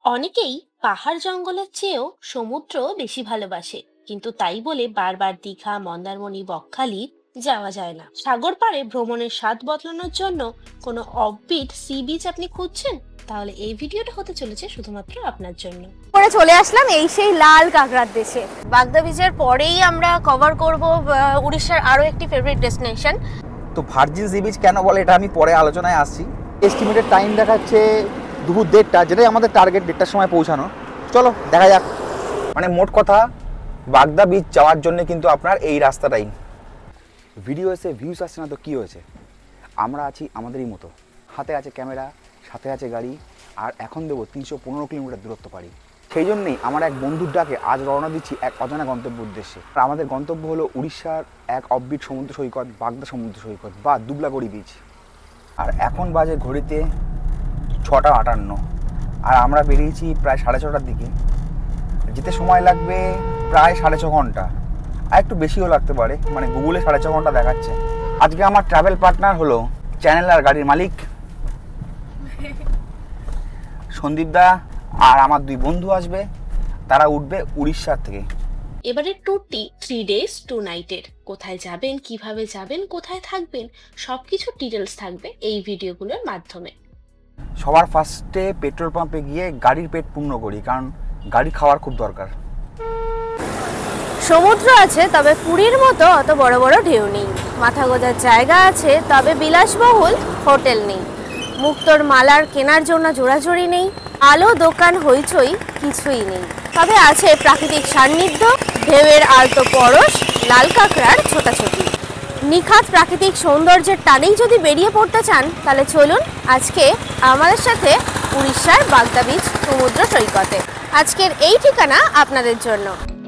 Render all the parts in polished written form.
অনেকেই পাহাড় জঙ্গলের চেয়েও সমুদ্র বেশি ভালোবাসে, কিন্তু তাই বলে বারবার দীঘা, মন্দারমণি, বকখালি যাওয়া যায় না। সাগর পাড়ে ভ্রমণের স্বাদ বদলানোর জন্য কোনো অফবিট সি বিচ আপনি খুঁজছেন? তাহলে এই ভিডিওটা হতে চলেছে শুধুমাত্র আপনার জন্য। করে চলে আসলাম এই সেই লাল কাঁকড়ার দেশে। বাগদা বিচের পরেই আমরা কভার করব উড়িষ্যার আরো একটি ফেভারিট ডেস্টিনেশন। তো ভার্জিন সি বিচ কেন বলে এটা আমি পরে আলোচনায় আসছি। এস্টিমেটেড টাইম দেখাচ্ছে দুপুর 1:30, যেটাই আমাদের টার্গেট 1:30টার সময় পৌঁছানো। চলো দেখা যাক। মানে মোট কথা বাগদা বিচ যাওয়ার জন্য কিন্তু আপনার এই রাস্তাটাই। ভিডিও এসে ভিউস আসছে না তো কী হয়েছে, আমরা আছি আমাদেরই মতো। হাতে আছে ক্যামেরা, সাথে আছে গাড়ি, আর এখন দেবো 315 কিলোমিটার দূরত্ব পারি। সেই জন্যেই আমার এক বন্ধুর ডাকে আজ রওনা দিচ্ছি এক অজানা গন্তব্য উদ্দেশ্যে। আর আমাদের গন্তব্য হলো উড়িষ্যার এক অফবিট সমুদ্র সৈকত, বাগদা সমুদ্র সৈকত বা দুবলাগড়ি বিচ। আর এখন বাজে ঘড়িতে 6:58, আর আমরা বেরিয়েছি প্রায় 6:30টার দিকে। যেতে সময় লাগবে প্রায় 6.5 ঘন্টা, আর একটু বেশিও লাগতে পারে, মানে গুগলে 6.5 ঘন্টা দেখাচ্ছে। আজকে আমার ট্রাভেল পার্টনার হলো চ্যানেল আর গাড়ির মালিক সন্দীপ দা, আর আমার 2 বন্ধু আসবে, তারা উঠবে উড়িষ্যার থেকে। এবারের ট্যুরটি 3 days 2 নাইটের। কোথায় যাবেন, কিভাবে যাবেন, কোথায় থাকবেন, সবকিছু ডিটেলস থাকবে এই ভিডিওগুলোর মাধ্যমে। সবার ফার্স্টে পেট্রোল পাম্পে গিয়ে গাড়ির পেট পূর্ণ করি, কারণ গাড়ি খাওয়ার খুব দরকার। সমুদ্র আছে, তবে পুরীর মতো অত বড় বড় ঢেউ নেই। মাথা গোঁজার জায়গা আছে, তবে বিলাসবহুল হোটেল নেই। মুক্তোর মালার কেনার জন্য জোড়াজুড়ি নেই। আলো, দোকান, হইচই কিছুই নেই। তবে আছে প্রাকৃতিক সান্নিধ্য, ঢেউয়ের আলতো পরশ, লাল কাঁকড়ার ছোটাছুটি। নিখাত প্রাকৃতিক সৌন্দর্যের টানেই যদি বেরিয়ে পড়তে চান, তাহলে চলুন আজকে আমাদের সাথে উড়িষ্যার বাগদা বিচ সমুদ্র সৈকতে। আজকের এই ঠিকানা আপনাদের জন্য।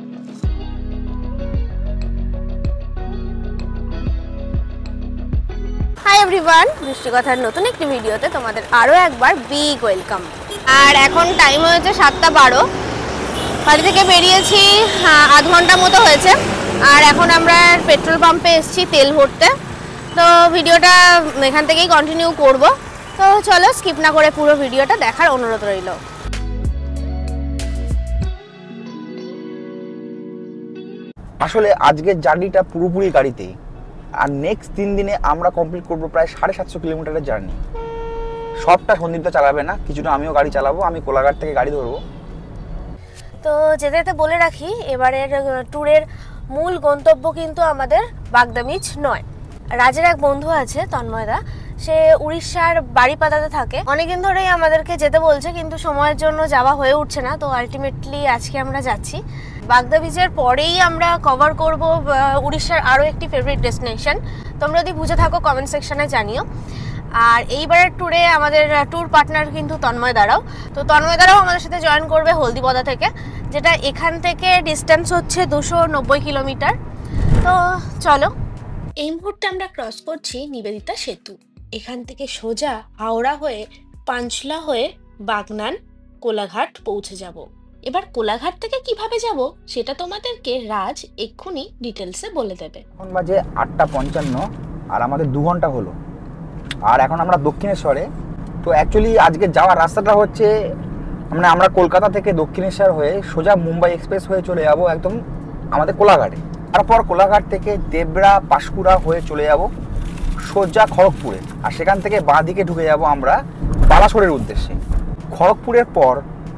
হাই এভরিওয়ান, বৃষ্টিকথার নতুন একটি ভিডিওতে তোমাদের আরও একবার বিগ ওয়েলকাম। আর এখন টাইম হয়েছে 7:12। বাড়ি থেকে বেরিয়েছি আধ ঘন্টা মতো হয়েছে, আর এখন আমরা পেট্রোল পাম্পে এসেছি তেল ভরতে। তো ভিডিওটা এখান থেকেই কন্টিনিউ করব। তো চলো স্কিপ না করে পুরো ভিডিওটা দেখার অনুরোধ রইল। আসলে আজকের জার্নিটা পুরোপুরি গাড়িতেই, আর নেক্সট 3 দিনে আমরা কমপ্লিট করবো প্রায় 750 কিলোমিটারের জার্নি। সবটা সন্দীপটা চালাবে না, কিছুটা আমিও গাড়ি চালাবো। আমি কোলাঘাট থেকে গাড়ি ধরবো। তো যেতে যেতে বলে রাখি, এবারের ট্যুরের মূল গন্তব্য কিন্তু আমাদের বাগদা বিচ নয়। রাজের এক বন্ধু আছে তন্ময়দা, সে উড়িষ্যার বারিপাদাতে থাকে। অনেকদিন ধরেই আমাদেরকে যেতে বলছে, কিন্তু সময়ের জন্য যাওয়া হয়ে উঠছে না। তো আলটিমেটলি আজকে আমরা যাচ্ছি। বাগদা বিচের পরেই আমরা কভার করব উড়িষ্যার আরও একটি ফেভারিট ডেস্টিনেশন। তোমরা যদি বুঝে থাকো কমেন্ট সেকশনে জানিও। আর এইবারের ট্যুরে আমাদের ট্যুর পার্টনার কিন্তু তন্ময় দাঁড়াও। তো তন্ময় দাঁড়াও আমাদের সাথে জয়েন করবে হলদিপদা থেকে, যেটা এখান থেকে ডিস্টেন্স হচ্ছে 290 কিলোমিটার। তো চলো। এই মুহূর্তে আমরা ক্রস করছি নিবেদিতা সেতু। এখান থেকে সোজা হাওড়া হয়ে, পাঞ্চলা হয়ে বাগনান, কোলাঘাট পৌঁছে যাব। এবার কোলাঘাট থেকে কিভাবে যাব সেটা তোমাদেরকে রাজ এক্ষুনি ডিটেলসে বলে দেবে। এখন বাজে 8:55, আর আমাদের 2 ঘন্টা হলো। আর এখন আমরা দক্ষিণেশ্বরে। তো অ্যাকচুয়ালি আজকে যাওয়ার রাস্তাটা হচ্ছে, মানে আমরা কলকাতা থেকে দক্ষিণেশ্বর হয়ে সোজা মুম্বাই এক্সপ্রেস হয়ে চলে যাব একদম আমাদের কোলাঘাটে। তারপর কোলাঘাট থেকে দেবরা, পাঁশকুড়া হয়ে চলে যাব সোজা খড়গপুরে, আর সেখান থেকে বাঁ দিকে ঢুকে যাব আমরা বালাসোরের উদ্দেশ্যে। খড়গপুরের পর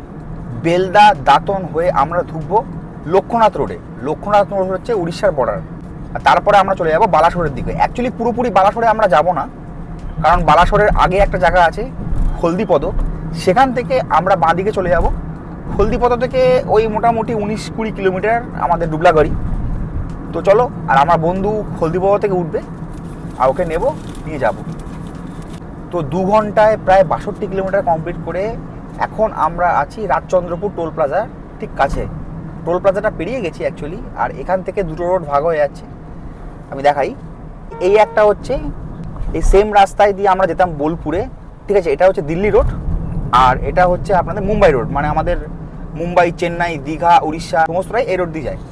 বেলদা, দাঁতন হয়ে আমরা ঢুকবো লক্ষ্যনাথ রোডে। লক্ষ্যনাথ রোড হচ্ছে উড়িষ্যার বর্ডার। আর তারপরে আমরা চলে যাব বালাসোরের দিকে। অ্যাকচুয়ালি পুরোপুরি বালাসোরে আমরা যাব না, কারণ বালাসোরের আগে একটা জায়গা আছে হলদিপদ, সেখান থেকে আমরা বাঁ দিকে চলে যাব। হলদিপদ থেকে ওই মোটামুটি 19-20 কিলোমিটার আমাদের দুবলাগড়ি। তো চলো, আর আমার বন্ধু হলদিপদ থেকে উঠবে, আর ওকে নেব, নিয়ে যাব। তো 2 ঘন্টায় প্রায় 62 কিলোমিটার কমপ্লিট করে এখন আমরা আছি রাজচন্দ্রপুর টোল প্লাজার ঠিক কাছে। টোল প্লাজাটা পেরিয়ে গেছি অ্যাকচুয়ালি, আর এখান থেকে 2টো রোড ভাগ হয়ে যাচ্ছে। আমি দেখাই, এই একটা হচ্ছে এই সেম রাস্তায় দিয়ে আমরা যেতাম বোলপুরে, ঠিক আছে? এটা হচ্ছে দিল্লি রোড, আর এটা হচ্ছে আপনাদের মুম্বাই রোড, মানে আমাদের মুম্বাই, চেন্নাই, দীঘা, উড়িষ্যা সমস্তটাই এই রোড দিয়ে যায়।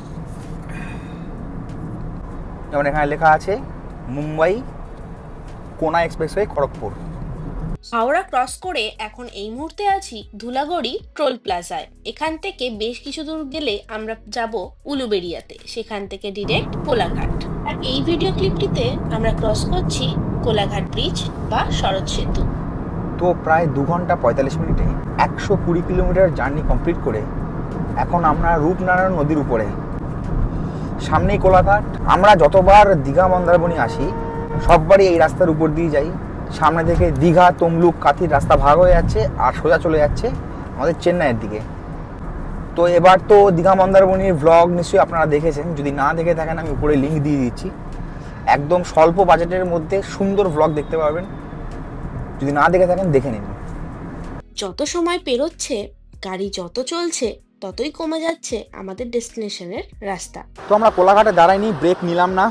যেমন এখানে লেখা আছে মুম্বাই কোনা এক্সপ্রেসওয়ে খড়গপুর। হাওড়া ক্রস করে এখন এই মুহূর্তে আছি ধুলাগড়ি টোল প্লাজায়। এখান থেকে বেশ কিছু দূর গেলে আমরা যাব উলুবেড়িয়াতে, সেখান থেকে ডিরেক্ট কোলাঘাট। আর এই ভিডিও ক্লিপটিতে আমরা ক্রস করছি কোলাঘাট ব্রিজ বা শরৎ সেতু। তো প্রায় 2 ঘন্টা 45 মিনিটে 120 কিলোমিটার জার্নি কমপ্লিট করে এখন আমরা রূপনারায়ণ নদীর উপরে, সামনেই কোলাঘাট। আমরা যতবার দীঘা মন্দারমণি আসি সববারই এই রাস্তার উপর দিয়ে যাই। সামনে থেকে দীঘা, তমলুক, কাঁথির রাস্তা ভাগ হয়ে যাচ্ছে আর সোজা চলে যাচ্ছে আমাদের চেন্নাইয়ের দিকে। তো এবার তো দীঘা মন্দারমণির ভ্লগ নিশ্চয়ই আপনারা দেখেছেন, যদি না দেখে থাকেন আমি উপরে লিঙ্ক দিয়ে দিচ্ছি। একদম স্বল্প বাজেটের মধ্যে সুন্দর ভ্লগ দেখতে পারবেন, যদি না দেখে থাকেন দেখে নিন। যত সময় পেরোচ্ছে, গাড়ি যত চলছে, ততই কমে যাচ্ছে আমাদের ডেস্টিনেশনের রাস্তা। তো আমরা কোলাঘাটে দাঁড়াইনি, ব্রেক নিলাম না।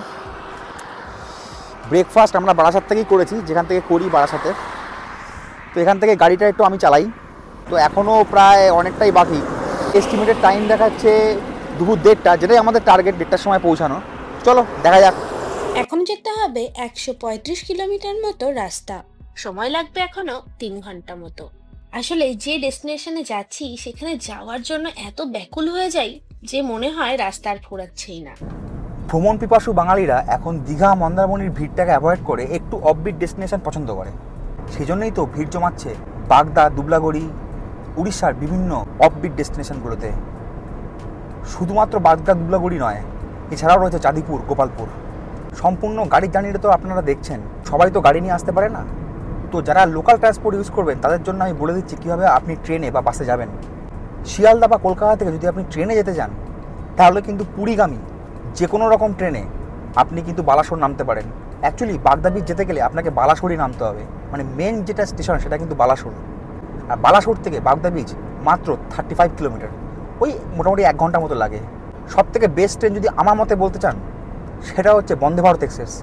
ব্রেকফাস্ট আমরা বারাসাত থেকেই করেছি, যেখান থেকে করি বারাসাতে। তো এখান থেকে গাড়িটা একটু আমি চালাই। তো এখনও প্রায় অনেকটাই বাকি। এস্টিমেটেড টাইম দেখাচ্ছে দুপুর 1:30, যেটাই আমাদের টার্গেট 1:30টার সময় পৌঁছানো। চলো দেখা যাক। এখন যেতে হবে 135 কিলোমিটার মতো রাস্তা, সময় লাগবে এখনো 3 ঘন্টা মতো। আসলে যে ডেস্টিনেশনে যাচ্ছি সেখানে যাওয়ার জন্য এত ব্যাকুল হয়ে যাই যে মনে হয় রাস্তা আর ফুরাচ্ছেই না। ভ্রমণ পিপাসু বাঙালিরা এখন দীঘা মন্দারমণির ভিড়টাকে অ্যাভয়েড করে একটু অফবিট ডেস্টিনেশন পছন্দ করে। সেই জন্যই তো ভিড় জমাচ্ছে বাগদা, দুবলাগড়ি, উড়িষ্যার বিভিন্ন অফবিট ডেস্টিনেশনগুলোতে। শুধুমাত্র বাগদা, দুবলাগড়ি নয়, এছাড়াও রয়েছে চাঁদিপুর, গোপালপুর। সম্পূর্ণ গাড়ির জার্নিটা তো আপনারা দেখছেন, সবাই তো গাড়ি নিয়ে আসতে পারে না। তো যারা লোকাল ট্রান্সপোর্ট ইউজ করবেন তাদের জন্য আমি বলে দিচ্ছি কীভাবে আপনি ট্রেনে বা বাসে যাবেন। শিয়ালদা বা কলকাতা থেকে যদি আপনি ট্রেনে যেতে চান তাহলে কিন্তু পুরীগামী যে কোনো রকম ট্রেনে আপনি কিন্তু বালাসোর নামতে পারেন। অ্যাকচুয়ালি বাগদা বিচ যেতে গেলে আপনাকে বালাসোরই নামতে হবে, মানে মেন যেটা স্টেশন সেটা কিন্তু বালাসোর। আর বালাসোর থেকে বাগদা বিচ মাত্র 35 কিলোমিটার, ওই মোটামুটি 1 ঘন্টা মতো লাগে। সব থেকে বেস্ট ট্রেন যদি আমার মতে বলতে চান সেটা হচ্ছে বন্দে ভারত এক্সপ্রেস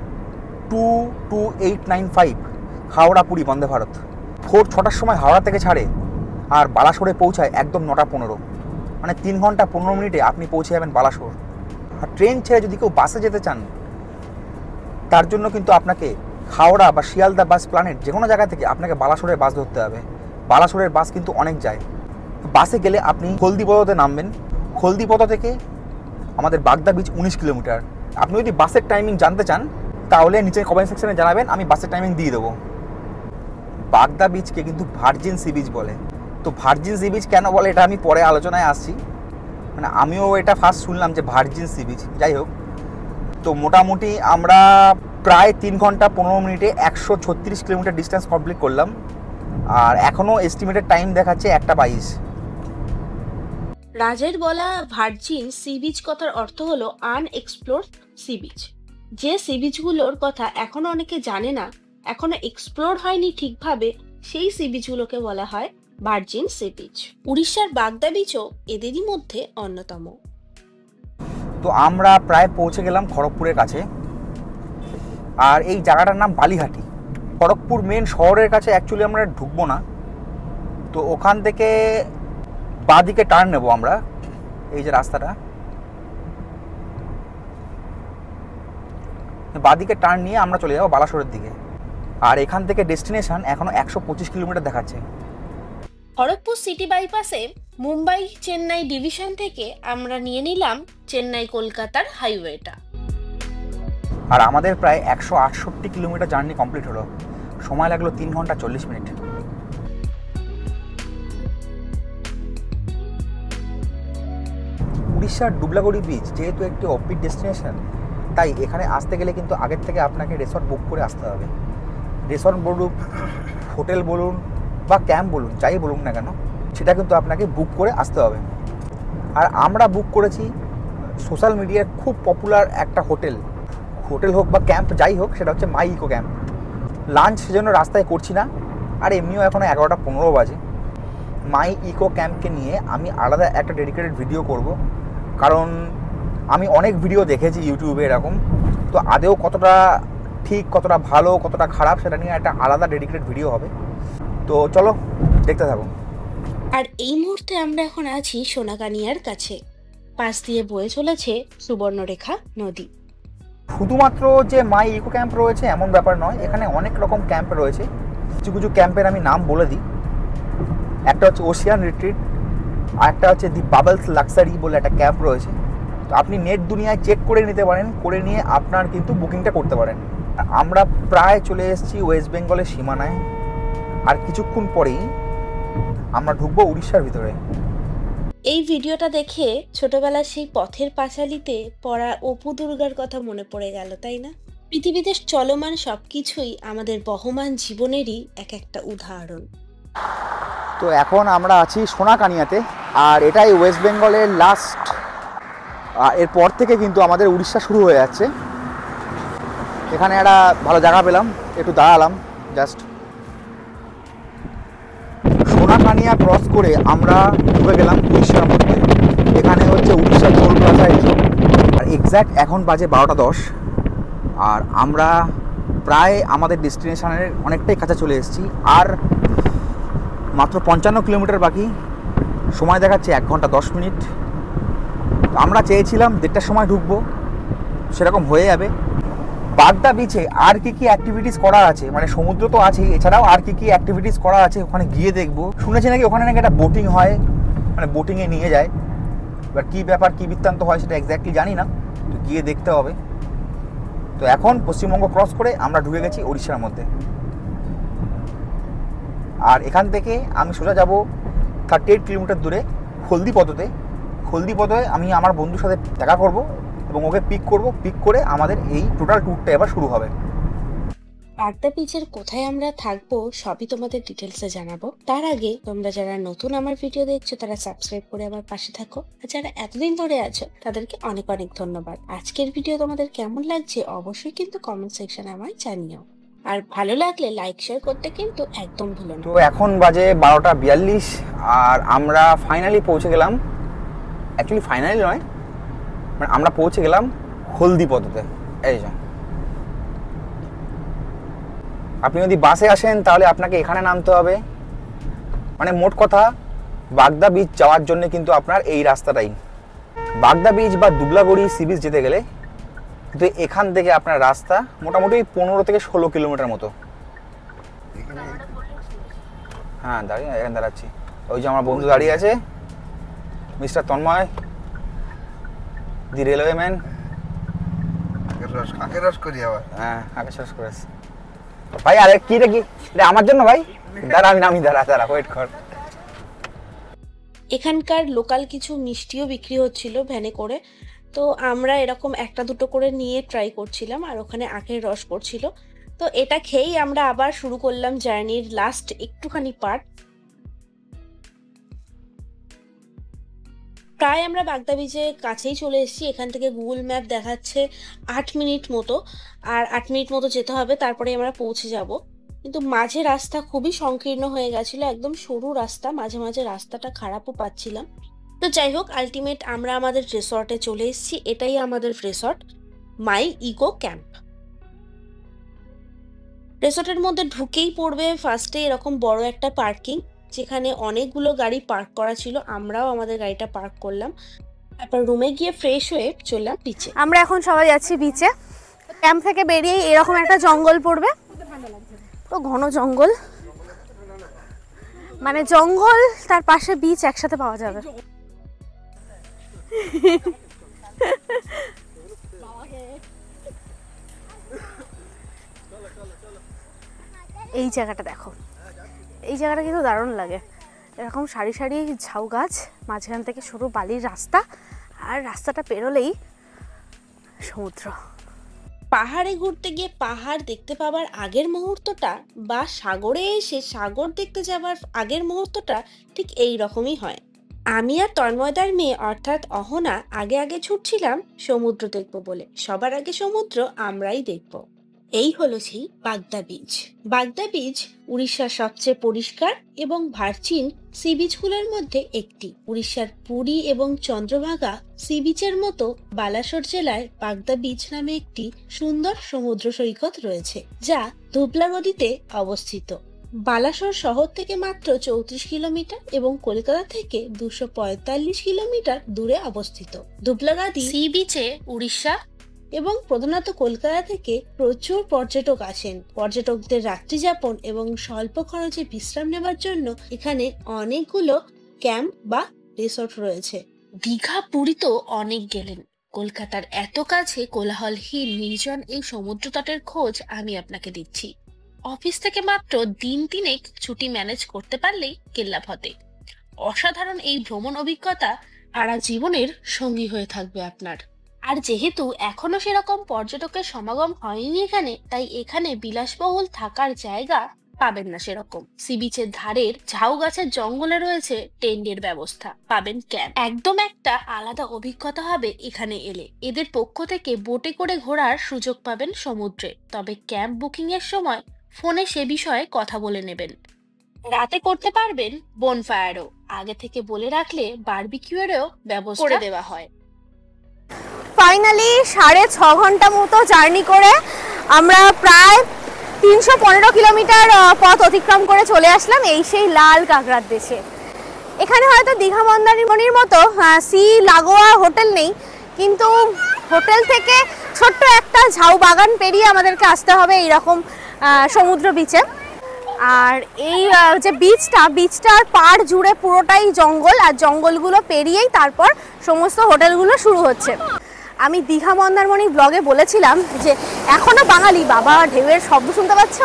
22895 হাওড়া পুরী বন্দে ভারত। ভোর 6টার সময় হাওড়া থেকে ছাড়ে আর বালাসোরে পৌঁছায় একদম 9:15, মানে 3 ঘন্টা 15 মিনিটে আপনি পৌঁছে যাবেন বালাসোর। আর ট্রেন ছেড়ে যদি কেউ বাসে যেতে চান তার জন্য কিন্তু আপনাকে হাওড়া বা শিয়ালদা বাস প্ল্যানেট যে কোনো জায়গা থেকে আপনাকে বালাসোরের বাস ধরতে হবে। বালাসোরের বাস কিন্তু অনেক যায়। বাসে গেলে আপনি হলদিপদতে নামবেন। হলদিপদ থেকে আমাদের বাগদা বিচ 19 কিলোমিটার। আপনি যদি বাসের টাইমিং জানতে চান তাহলে নিচে কমেন্ট সেকশনে জানাবেন, আমি বাসের টাইমিং দিয়ে দেবো। বাগদা বিচকে কিন্তু ভার্জিন সি বিচ বলে। তো ভার্জিন সি বিচ কেন বলে এটা আমি পরে আলোচনায় আসছি, মানে আমিও এটা ফার্স্ট শুনলাম যে ভার্জিন সি বিচ। যাই হোক, তো মোটামুটি আমরা প্রায় 3 ঘন্টা 15 মিনিটে 136 কিলোমিটার ডিস্টেন্স কমপ্লিট করলাম। আর এখনও এস্টিমেটেড টাইম দেখাচ্ছে 1:22। রাজের বলা ভার্জিন সি বিচ কথার অর্থ হলো আনএক্সপ্লোরড সি বিচ। যে সি বিচগুলোর কথা এখনো অনেকে জানে না, এখনো এক্সপ্লোর হয়নি ঠিকভাবে, সেই সি বিচগুলোকে বলা হয় ভার্জিন সি বিচ। উড়িষ্যার বাগদা বিচও এদেরই মধ্যে অন্যতম। তো আমরা প্রায় পৌঁছে গেলাম খড়গপুরের কাছে। আর এই জায়গাটার নাম বালিঘাটি। খড়গপুর মেন শহরের কাছে অ্যাকচুয়ালি আমরা ঢুকবো না, তো ওখান থেকে বাঁদিকে টার্ন নেব আমরা। এই যে রাস্তাটা, বাঁদিকে টার্ন নিয়ে আমরা চলে যাবো বালাসোরের দিকে। আর এখান থেকে ডেস্টিনেশন এখনো 125 কিলোমিটার দেখাচ্ছে। খড়গপুর সিটি বাইপাসে মুম্বাই চেন্নাই ডিভিশন থেকে আমরা নিয়ে নিলাম চেন্নাই কলকাতার হাইওয়েটা। আর আমাদের প্রায় 168 কিলোমিটার জার্নি কমপ্লিট হলো, সময় লাগলো 3 ঘন্টা 40 মিনিট। উড়িষ্যার ডুবলাগড়ি বিচ যেহেতু একটি অফবিট ডেস্টিনেশন, তাই এখানে আসতে গেলে কিন্তু আগের থেকে আপনাকে রিসর্ট বুক করে আসতে হবে। রিসর্ট বলুন, হোটেল বলুন বা ক্যাম্প বলুন, যাই বলুন না কেন, সেটা কিন্তু আপনাকে বুক করে আসতে হবে। আর আমরা বুক করেছি সোশ্যাল মিডিয়ার খুব পপুলার একটা হোটেল হোক বা ক্যাম্প যাই হোক, সেটা হচ্ছে মাই ইকো ক্যাম্প। লাঞ্চ সেজন্য রাস্তায় করছি না, আর এমনিও এখন 11:15 বাজে। মাই ইকো ক্যাম্পকে নিয়ে আমি আলাদা একটা ডেডিকেটেড ভিডিও করব, কারণ আমি অনেক ভিডিও দেখেছি ইউটিউবে এরকম। তো আদেও কতটা ঠিক, কতটা ভালো, কতটা খারাপ, সেটা নিয়ে একটা আলাদা ডেডিকেটেড ভিডিও হবে। তো চলো দেখতে থাকো। আর এই মুহূর্তে আমরা এখন আছি সোনাকানিয়ার কাছে। পাশ দিয়ে বয়ে চলেছে সুবর্ণরেখা নদী। শুধুমাত্র যে মাই ইকো ক্যাম্প রয়েছে এমন ব্যাপার নয়, এখানে অনেক রকম ক্যাম্প রয়েছে। কিছু কিছু ক্যাম্পের আমি নাম বলে দিই। একটা হচ্ছে ওশিয়ান রিট্রিট, আর একটা হচ্ছে দি বাবলস লাক্সারি বলে একটা ক্যাম্প রয়েছে। তো আপনি নেট দুনিয়ায় চেক করে নিতে পারেন, করে নিয়ে আপনার কিন্তু বুকিংটা করতে পারেন। আমরা প্রায় চলে এসেছি ওয়েস্ট বেঙ্গলের সীমানায়, আর কিছুক্ষণ পরেই আমরা ঢুকবো উড়িষ্যার ভিতরে। এই ভিডিওটা দেখে ছোটবেলার সেই পথের পাঁচালীতে পড়া অপু দুর্গার কথা মনে পড়ে গেল, তাই না? পৃথিবীতে চলমান সবকিছুই আমাদের বহমান জীবনেরই এক একটা উদাহরণ। তো এখন আমরা আছি সোনাকানিয়াতে, আর এটাই ওয়েস্ট বেঙ্গলের লাস্ট। এরপর থেকে কিন্তু আমাদের উড়িষ্যা শুরু হয়ে যাচ্ছে। এখানে একটা ভালো জায়গা পেলাম, একটু দাঁড়ালাম জাস্ট। সোনাকানিয়া ক্রস করে আমরা ঢুকে গেলাম উড়িষ্যার মধ্যে। এখানে হচ্ছে উড়িষ্যা টোল প্লাজা এসব। আর এক্স্যাক্ট এখন বাজে 12:10, আর আমরা প্রায় আমাদের ডেস্টিনেশনের অনেকটাই কাছে চলে এসেছি। আর মাত্র 55 কিলোমিটার বাকি, সময় দেখাচ্ছে 1 ঘন্টা 10 মিনিট। আমরা চেয়েছিলাম 1:30টার সময় ঢুকবো, সেরকম হয়ে যাবে। বাগদা বিচে আর কি কি অ্যাক্টিভিটিস করা আছে, মানে সমুদ্র তো আছেই, এছাড়াও আর কি কি অ্যাক্টিভিটিস করা আছে ওখানে গিয়ে দেখবো। শুনেছি নাকি ওখানে নাকি একটা বোটিং হয়, মানে বোটিংয়ে নিয়ে যায়। এবার কী ব্যাপার, কী বৃত্তান্ত হয় সেটা এক্স্যাক্টলি জানি না, তো গিয়ে দেখতে হবে। তো এখন পশ্চিমবঙ্গ ক্রস করে আমরা ঢুকে গেছি উড়িষ্যার মধ্যে। আর এখান থেকে আমি সোজা যাব 38 কিলোমিটার দূরে হলদিপদতে। হলদিপদে আমি আমার বন্ধুর সাথে দেখা করব এবং ওকে পিক করব। পিক করে আমাদের এই টোটাল ট্যুরটা এবার শুরু হবে। বাগদা বিচের কোথায় আমরা থাকবো সবই তোমাদের ডিটেলসে জানাবো। তার আগে তোমরা যারা নতুন আমার ভিডিও দেখছো তারা সাবস্ক্রাইব করে আমার পাশে থাকো, আর যারা এতদিন ধরে আছো তাদেরকে অনেক অনেক ধন্যবাদ। আজকের ভিডিও তোমাদের কেমন লাগছে অবশ্যই কিন্তু কমেন্ট সেকশনে আমায় জানিও, আর ভালো লাগলে লাইক শেয়ার করতে কিন্তু একদম ভুলো না। তো এখন বাজে 12:42, আর আমরা ফাইনালি পৌঁছে গেলাম। অ্যাকচুয়ালি ফাইনালি নয়, মানে আমরা পৌঁছে গেলাম হলদিপদতে। এই যে আপনি যদি বাসে আসেন তাহলে আপনাকে এখানে নামতে হবে। মানে মোট কথা বাগদা বিচ যাওয়ার জন্য কিন্তু আপনার এই রাস্তাটাই, বাগদা বিচ বা দুবলাগড়ি সি বিচ যেতে গেলে কিন্তু এখান থেকে আপনার রাস্তা মোটামুটি 15 থেকে 16 কিলোমিটার মতো। হ্যাঁ দাঁড়িয়ে এখানে দাঁড়াচ্ছি। ওই যে আমার বন্ধু দাঁড়িয়ে আছে, mister Tanmoy, the railway man. আখের রস করি আবার। হ্যাঁ আগে শেষ করেছি ভাই। আরে কি রে, কি রে আমার জন্য ভাই? দাঁড়া আমি নামি, দাঁড়া ওয়েট কর। এখানকার লোকাল কিছু মিষ্টিও বিক্রি হচ্ছিল ভ্যানে করে, তো আমরা এরকম একটা দুটো করে নিয়ে ট্রাই করছিলাম, আর ওখানে আখের রস পড়ছিল। তো এটা খেয়েই আমরা আবার শুরু করলাম জার্নির লাস্ট একটুখানি পার্ট। প্রায় আমরা বাগদা বিচের কাছেই চলে এসেছি। এখান থেকে গুগল ম্যাপ দেখাচ্ছে 8 মিনিট মতো, আর 8 মিনিট মতো যেতে হবে, তারপরে আমরা পৌঁছে যাব। কিন্তু মাঝে রাস্তা খুবই সংকীর্ণ হয়ে গেছিলো, একদম সরু রাস্তা, মাঝে মাঝে রাস্তাটা খারাপও পাচ্ছিলাম। তো যাই হোক, আলটিমেট আমরা আমাদের রিসর্টে চলে এসেছি। এটাই আমাদের রিসর্ট, মাই ইকো ক্যাম্প। রিসর্টের মধ্যে ঢুকেই পড়বে ফার্স্টে এরকম বড় একটা পার্কিং, যেখানে অনেকগুলো গাড়ি পার্ক করা ছিল। আমরাও আমাদের গাড়িটা পার্ক করলাম, তারপর রুমে গিয়ে ফ্রেশ হয়ে চললাম বিচে। আমরা এখন সবাই যাচ্ছি বিচে। ক্যাম্প থেকে বেরিয়ে এরকম একটা জঙ্গল পড়বে, তো ঘন জঙ্গল, মানে জঙ্গল তার পাশে বিচ একসাথে পাওয়া যাবে। এই জায়গাটা দেখো, এই জায়গাটা কিন্তু দারুণ লাগে। এরকম সারি সারি ঝাউ গাছ, মাঝখান থেকে সরু বালির রাস্তা, আর রাস্তাটা পেরোলেই সমুদ্র। পাহাড়ে ঘুরতে গিয়ে পাহাড় দেখতে পাওয়ার আগের মুহূর্তটা, বা সাগরে এসে সাগর দেখতে যাওয়ার আগের মুহূর্তটা ঠিক এই রকমই হয়। আমি আর তন্ময়দার মেয়ে অর্থাৎ অহনা আগে আগে ছুটছিলাম সমুদ্র দেখবো বলে। সবার আগে সমুদ্র আমরাই দেখবো। এই হলো সেই বাগদা বিচ। বাগদা বিচ উড়িষ্যার সবচেয়ে পরিষ্কার এবং ভার্জিন সি বিচগুলোর মধ্যে একটি। উড়িষ্যার পুরী এবং চন্দ্রভাগা সি বিচের মতো বালাসোর জেলায় বাগদা বিচ নামে একটি সুন্দর সমুদ্র সৈকত রয়েছে, যা ধুবলাগড়িতে অবস্থিত। বালাসোর শহর থেকে মাত্র 34 কিলোমিটার এবং কলকাতা থেকে 245 কিলোমিটার দূরে অবস্থিত। ধুবলাগড়ি সি বিচে উড়িষ্যা এবং প্রধানত কলকাতা থেকে প্রচুর পর্যটক আসেন। পর্যটকদের রাত্রিযাপন এবং স্বল্প খরচে বিশ্রাম নেবার জন্য এখানে অনেকগুলো ক্যাম্প বা রিসোর্ট রয়েছে। দীঘা পুরী তো অনেক গেলেন, কলকাতার এত কাছে কোলাহলহীন নির্জন এই সমুদ্র তটের খোঁজ আমি আপনাকে দিচ্ছি। অফিস থেকে মাত্র দিন 3 ছুটি ম্যানেজ করতে পারলেই কেল্লা ফতে। অসাধারণ এই ভ্রমণ অভিজ্ঞতা সারা জীবনের সঙ্গী হয়ে থাকবে আপনার। আর যেহেতু এখনো সেরকম পর্যটকের সমাগম হয়নি এখানে, তাই এখানে বিলাসবহুল থাকার জায়গা পাবেন না সেরকম। সি বিচের ধারের ঝাউ গাছের জঙ্গলে রয়েছে টেন্টের ব্যবস্থা, পাবেন ক্যাম্প। একদম একটা আলাদা অভিজ্ঞতা হবে এখানে এলে। এদের পক্ষ থেকে বোটে করে ঘোরার সুযোগ পাবেন সমুদ্রে, তবে ক্যাম্প বুকিং এর সময় ফোনে সে বিষয়ে কথা বলে নেবেন। রাতে করতে পারবেন বনফায়ারও, আগে থেকে বলে রাখলে বারবিকিউয়েরও ব্যবস্থা করে দেওয়া হয়। ফাইনালি 6.5 ঘন্টা মতো জার্নি করে আমরা প্রায় 315 কিলোমিটার পথ অতিক্রম করে চলে আসলাম এই সেই লাল কাঁকড়ার দেশে। এখানে হয়তো দীঘা মন্দারমণির মতো সি লাগোয়া হোটেল নেই, কিন্তু হোটেল থেকে ছোট্ট একটা ঝাউ বাগান পেরিয়ে আমাদেরকে আসতে হবে এইরকম সমুদ্র বিচে। আর এই যে বিচটার পাড় জুড়ে পুরোটাই জঙ্গল, আর জঙ্গলগুলো পেরিয়েই তারপর সমস্ত হোটেলগুলো শুরু হচ্ছে। আমি দীঘা মন্দারমণি ব্লগে বলেছিলাম যে এখনো বাঙালি, বাবা ঢেউয়ের শব্দ শুনতে পাচ্ছ,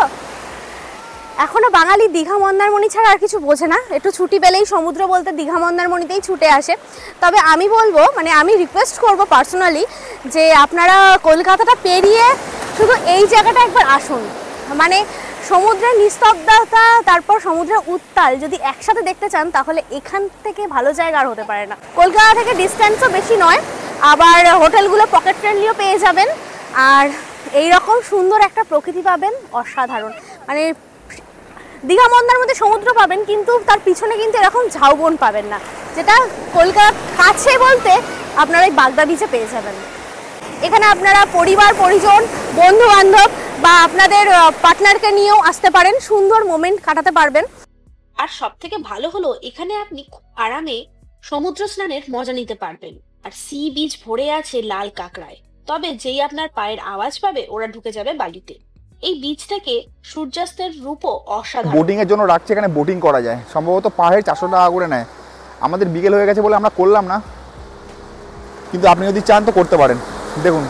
এখনো বাঙালি দীঘা মন্দারমণি ছাড়া আর কিছু বোঝে না। একটু ছুটি পেলেই সমুদ্র বলতে দীঘা মন্দারমণিতেই ছুটে আসে। তবে আমি বলবো, মানে আমি রিকোয়েস্ট করব পার্সোনালি, যে আপনারা কলকাতাটা পেরিয়ে শুধু এই জায়গাটা একবার আসুন। মানে সমুদ্রের নিস্তব্ধতা, তারপর সমুদ্রের উত্তাল যদি একসাথে দেখতে চান, তাহলে এখান থেকে ভালো জায়গা আর হতে পারে না। কলকাতা থেকে ডিস্টেন্সও বেশি নয়, আবার হোটেলগুলো পকেট ফ্রেন্ডলিও পেয়ে যাবেন, আর এই রকম সুন্দর একটা প্রকৃতি পাবেন, অসাধারণ। মানে দীঘা মন্দারমণিতে সমুদ্র পাবেন, কিন্তু তার পিছনে কিন্তু এরকম ঝাউবন পাবেন না, যেটা কলকাতার কাছে বলতে আপনারা এই বাগদা বিচে পেয়ে যাবেন। এখানে আপনারা পরিবার পরিজন, বন্ধু বান্ধব বা আপনাদের পার্টনারকে নিয়েও আসতে পারেন, সুন্দর মোমেন্ট কাটাতে পারবেন। আর সব থেকে ভালো হলো এখানে আপনি আরামে সমুদ্র স্নানের মজা নিতে পারবেন। আর সি বিচ ভরে আছে লাল কাঁকড়ায়, তবে যেই আপনার পায়ের আওয়াজ পাবে ওরা ঢুকে যাবে বালিতে। এই বিচ থেকে সূর্যাস্তের রূপও অসাধারণ। বোটিং এর জন্য রাখছে, এখানে বোটিং করা যায়, সম্ভবত পাহাড়ে 400 টাকা করে নেয়। আমাদের বিকেল হয়ে গেছে বলে আমরা করলাম না, কিন্তু আপনি যদি চান তো করতে পারেন। দেখুন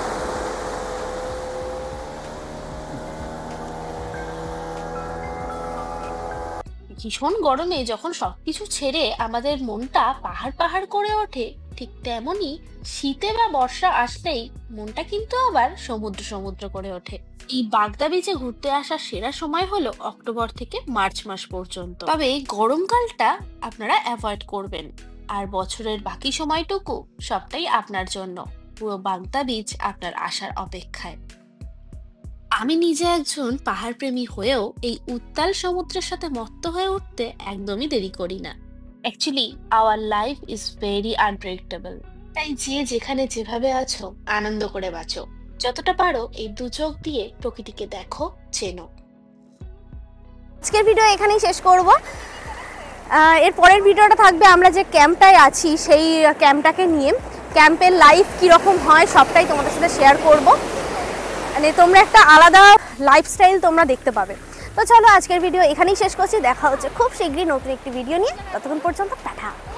ভীষণ গরমে যখন সবকিছু ছেড়ে আমাদের মনটা পাহাড় পাহাড় করে ওঠে, ঠিক তেমনি শীতে বা বর্ষা আসলেই মনটা কিন্তু আবার সমুদ্র সমুদ্র করে ওঠে। এই বাগদা বিচে ঘুরতে আসার সেরা সময় হলো অক্টোবর থেকে মার্চ মাস পর্যন্ত, তবে গরমকালটা আপনারা অ্যাভয়েড করবেন। আর বছরের বাকি সময়টুকু সবটাই আপনার জন্য, পুরো বাগদা বিচ আপনার আসার অপেক্ষায়। আমি নিজে একজন পাহাড় প্রেমী হয়েও এই উত্তাল সমুদ্রের সাথে মত্ত হয়ে উঠতে একদমই দেরি করি না। Actually our life is very unpredictable, তাই যে যেখানে যেভাবে আছো আনন্দ করে বাঁচো। যতটা পারো এই দু চোখ দিয়ে প্রকৃতিকে দেখো, চেনো। আজকের ভিডিও এখানেই শেষ করব। এর পরের ভিডিওটা থাকবে আমরা যে ক্যাম্পটায় আছি সেই ক্যাম্পটাকে নিয়ে। ক্যাম্পের লাইফ কীরকম হয় সবটাই তোমাদের সাথে শেয়ার করব, মানে তোমরা একটা আলাদা লাইফস্টাইল তোমরা দেখতে পাবে। তো চলো আজকের ভিডিও এখানেই শেষ করছি, দেখা হচ্ছে খুব শীঘ্রই নতুন একটি ভিডিও নিয়ে। ততক্ষণ পর্যন্ত টাটা।